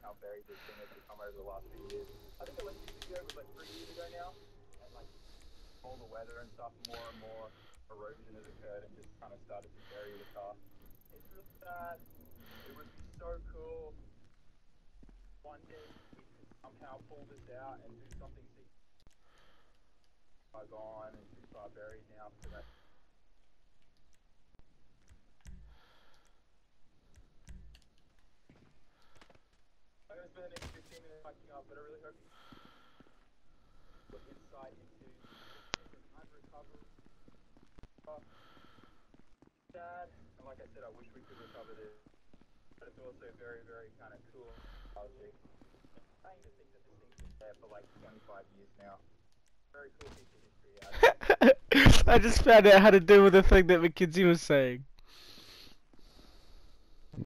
how very big thing has become over the last few years. I think the last video was like 3 years ago now, and like all the weather and stuff, more and more erosion has occurred and just kind of started to bury the car. It's really sad. It would be so cool one day we could somehow pull this out and do something far gone and too far buried now for that. I'm going to spend the next 15 minutes packing up, but I really hope you look insight into unrecovered stuff. Sad, and like I said, I wish we could recover this, but it's also very, very kind of cool. Nostalgic. I'm trying to think that this thing's been there for like 25 years now. Very cool piece of history. I just found out how to deal with the thing that McKinsey was saying.